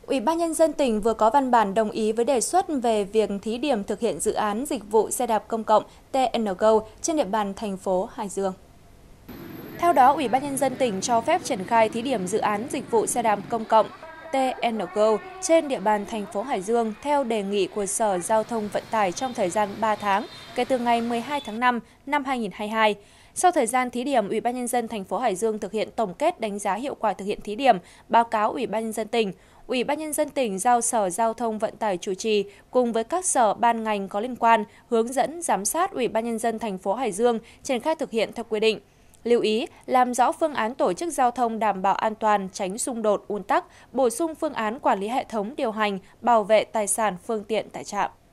Ủy ban Nhân dân tỉnh vừa có văn bản đồng ý với đề xuất về việc thí điểm thực hiện dự án dịch vụ xe đạp công cộng TNGO trên địa bàn thành phố Hải Dương. Theo đó, Ủy ban Nhân dân tỉnh cho phép triển khai thí điểm dự án dịch vụ xe đạp công cộng TNGO trên địa bàn thành phố Hải Dương theo đề nghị của Sở Giao thông Vận tải trong thời gian 3 tháng kể từ ngày 12 tháng 5 năm 2022. Sau thời gian thí điểm, Ủy ban Nhân dân thành phố Hải Dương thực hiện tổng kết đánh giá hiệu quả thực hiện thí điểm, báo cáo Ủy ban Nhân dân tỉnh. Ủy ban Nhân dân tỉnh giao Sở Giao thông Vận tải chủ trì cùng với các sở ban ngành có liên quan hướng dẫn giám sát Ủy ban Nhân dân thành phố Hải Dương triển khai thực hiện theo quy định. Lưu ý, làm rõ phương án tổ chức giao thông đảm bảo an toàn, tránh xung đột, ùn tắc, bổ sung phương án quản lý hệ thống điều hành, bảo vệ tài sản phương tiện tại trạm.